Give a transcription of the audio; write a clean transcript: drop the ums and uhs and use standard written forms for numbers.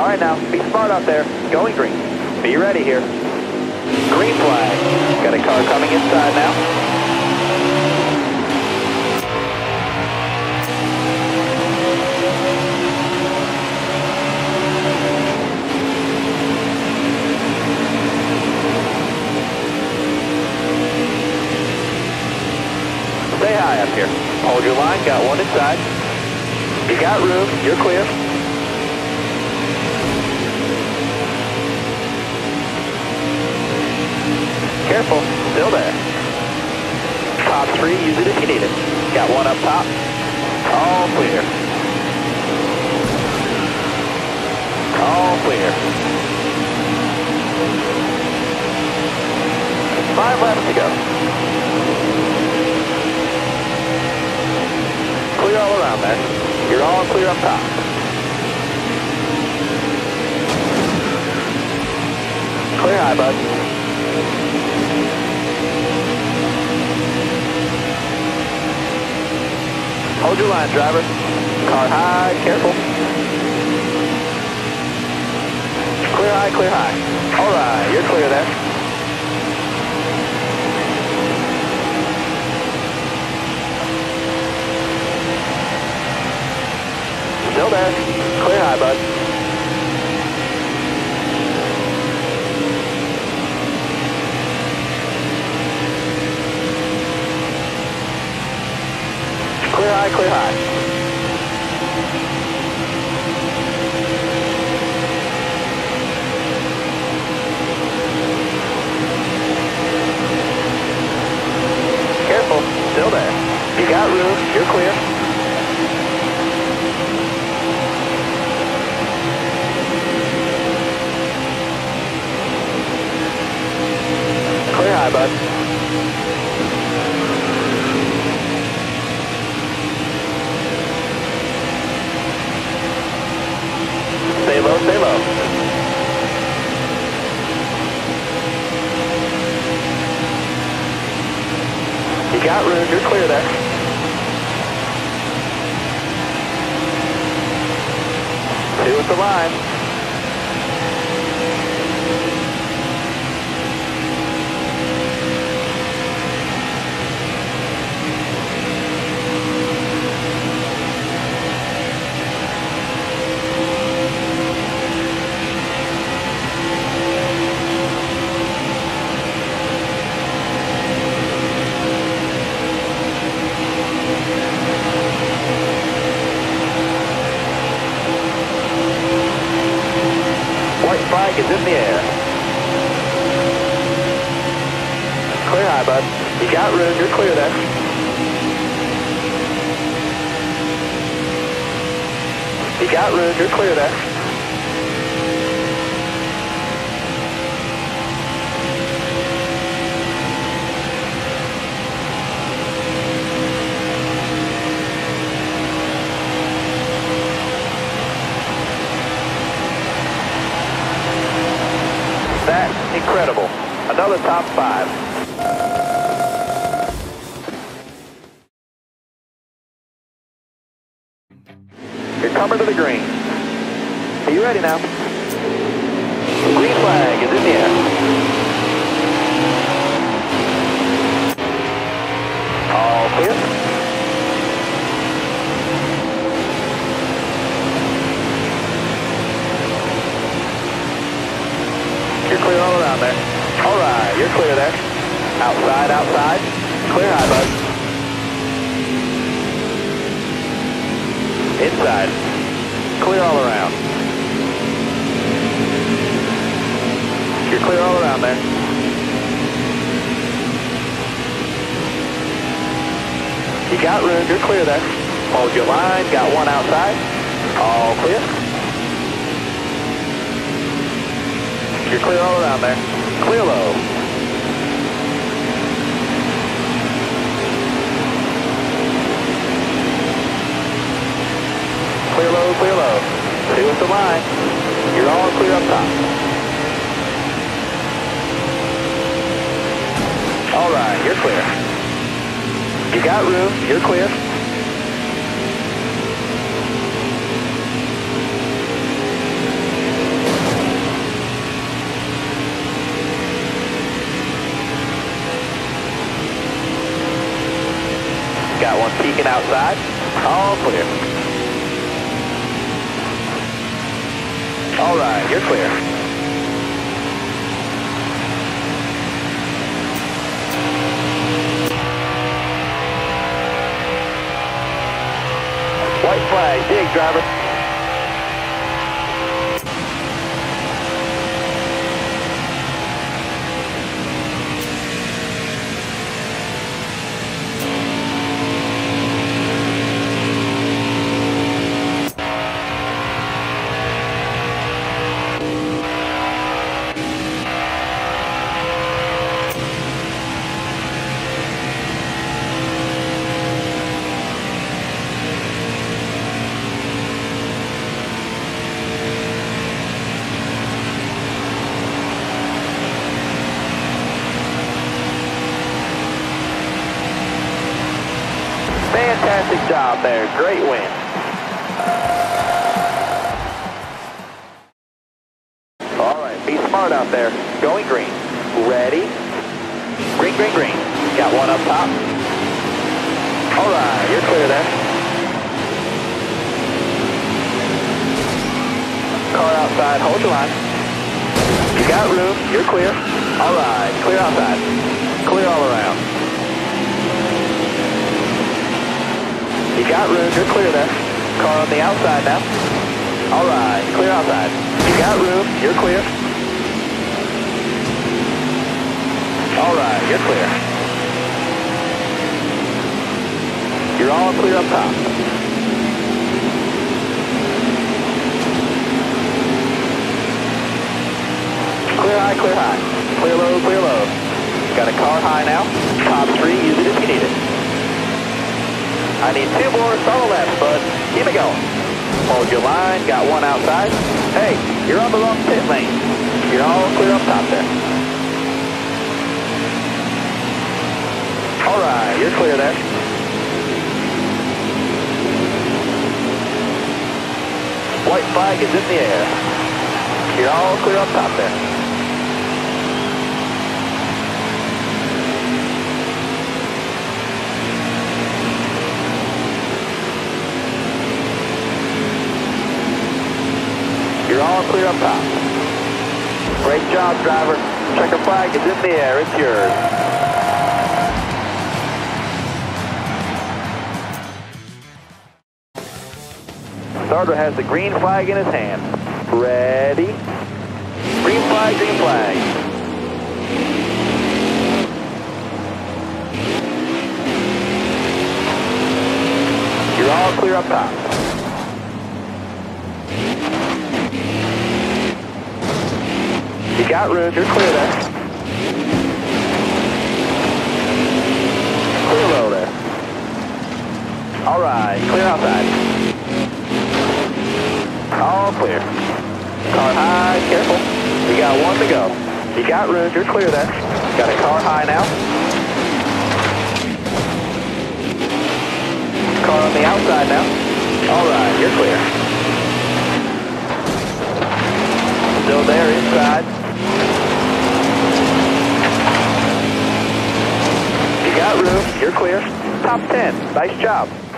right, now, be smart out there. Going green. Be ready here. Green flag. Got a car coming inside now. Stay high up here. Hold your line, got one inside. You got room, you're clear. Careful, still there. Top 3, use it if you need it. Got one up top. All clear. All clear. 5 laps to go. Clear all around there. You're all clear up top. Clear high, bud. Hold your line, driver. Car high, careful. Clear high, clear high. All right, you're clear there. Still there. Clear high, bud. Clear high, clear high. Careful. Still there. You got room. You're clear. Clear high, bud. Stay low, stay low. You got room, you're clear there. Two at the line. White flag is in the air. Clear high, bud. You got room, you're clear there. You got room, you're clear there. That's incredible. Another top 5. You're coming to the green. Are you ready now? Green flag is in the air. All clear. You're clear all around there. All right, you're clear there. Outside, outside. Clear high, bud. Inside. Clear all around. You're clear all around there. You got room, you're clear there. Hold your line, got one outside. All clear. You're clear all around there. Clear low. Clear low, clear low. Stay with the line. You're all clear up top. All right, you're clear. You got room, you're clear. outside. All clear. All right, you're clear. White flag, dig, driver. Fantastic job there. Great win. All right, be smart out there. Going green. Ready? Green, green, green. Got one up top. All right, you're clear there. Car outside, hold your line. You got room, you're clear. All right, clear outside. Clear all around. You got room, you're clear there. Car on the outside now. All right, clear outside. You got room, you're clear. All right, you're clear. You're all clear up top. Clear high, clear high. Clear low, clear low. Got a car high now. Top 3, use it if you need it. I need 2 more solid left, bud. Keep it going. Hold your line, got one outside. Hey, you're on the wrong pit lane. You're all clear up top there. All right, you're clear there. White flag is in the air. You're all clear up top there. You're all clear up top. Great job, driver. Checker flag is in the air. It's yours. Starter has the green flag in his hand. Ready? Green flag, green flag. You're all clear up top. You got room, you're clear there. Clear low there. All right, clear outside. All clear. Car high, careful. We got one to go. You got room, you're clear there. Got a car high now. Car on the outside now. All right, you're clear. Still there inside. You got room, you're clear. Top 10, nice job.